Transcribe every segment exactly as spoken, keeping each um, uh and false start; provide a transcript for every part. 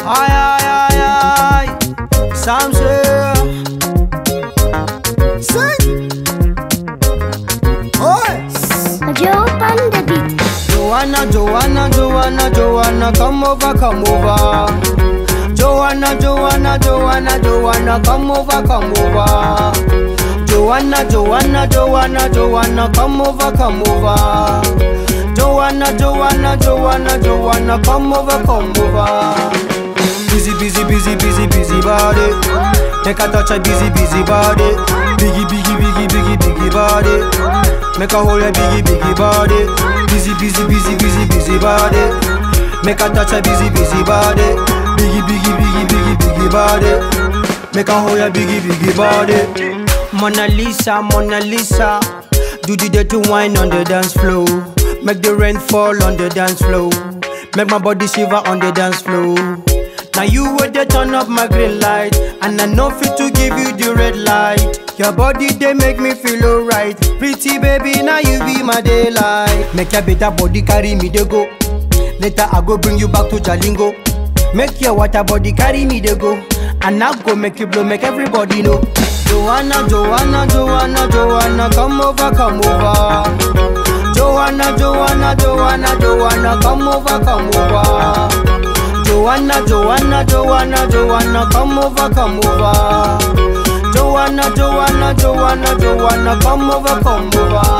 Aye, aye, aye, aye. Samsyl. Sing. Oi. Joe on the beat. Joanna, Joanna, Joanna, Joanna, come over, come over. Joanna, Joanna, Joanna, Joanna, come over, come over. Joanna, Joanna, Joanna, Joanna, come over, come over. Joanna, Joanna, Joanna, Joanna, come over, come over. Busy, busy, busy, busy, busy body. Make a touch a busy, busy body. Biggie, biggie, biggie, biggie, biggie body. Make a hold a biggie, biggie body. Busy, busy, busy, busy, busy body. Make a touch a busy, busy body. Biggie, biggie, biggie, biggie, biggie body. Make a hold a biggie, biggie body. Mona Lisa, Mona Lisa, do the dirty wine on the dance floor. Make the rain fall on the dance floor. Make my body shiver on the dance floor. Now you would they turn up my green light, and I know fit to give you the red light. Your body they make me feel alright. Pretty baby, now you be my daylight. Make your better body carry me they go. Later I go bring you back to Jalingo. Make your water body carry me they go. And I go make you blow, make everybody know. Joanna, Joanna, Joanna, Joanna, come over, come over. Joanna, Joanna, Joanna, Joanna, come over, come over. Joanna, Joanna, Joanna, Joanna, come over, come over. Joanna, Joanna, Joanna, Joanna, come over, come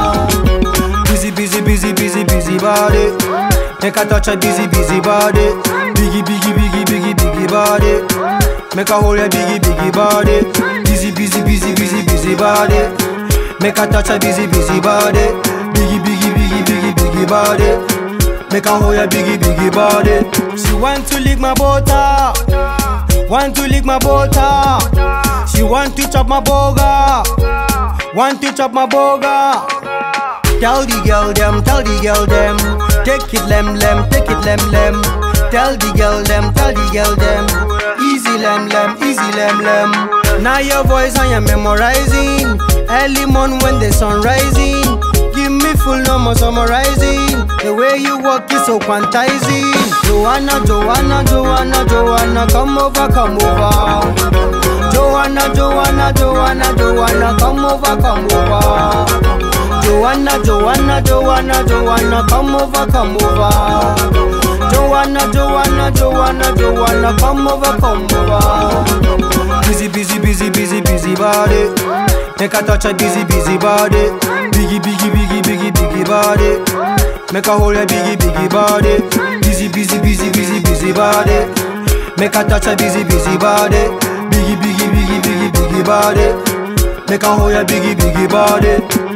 over. Busy, busy, busy, busy, busy body. Make a touch a busy, busy body. Biggie, biggie, biggie, biggie, biggie body. Make a hold a biggie, biggie body. Busy, busy, busy, busy, busy body. Make a touch a busy, busy body. Biggie, biggie, biggie, biggie, biggie body. Make a hold a biggie, biggie body. She want to lick my butter. Want to lick my butter. She want to chop my burger. Want to chop my burger. Tell the girl them, tell the girl them. Take it lem lem, take it lem lem. Tell the girl them, tell the girl them. Easy lem lem, easy lem lem. Now your voice I am memorizing. Early morning when the sun rising. Give me full no more summarizing. The way you walk is so quantizing. Joanna, Joanna, Joanna, Joanna, come over, come over. Joanna, Joanna, Joanna, Joanna, come over, come over. Joanna, Joanna, Joanna, Joanna, come over, come over. Joanna, Joanna, Joanna, Joanna, come over, come over. Busy, busy, busy, busy, busy body. Make a touch a busy, busy body. Biggie, biggie, biggie, biggie, biggie body. Make a hold a biggie, biggie body. Busy, busy, busy, busy, busy body. Make a touch a busy, busy body. Biggie, biggie, biggie, biggie, biggie body. Make a hold a biggie, biggie body.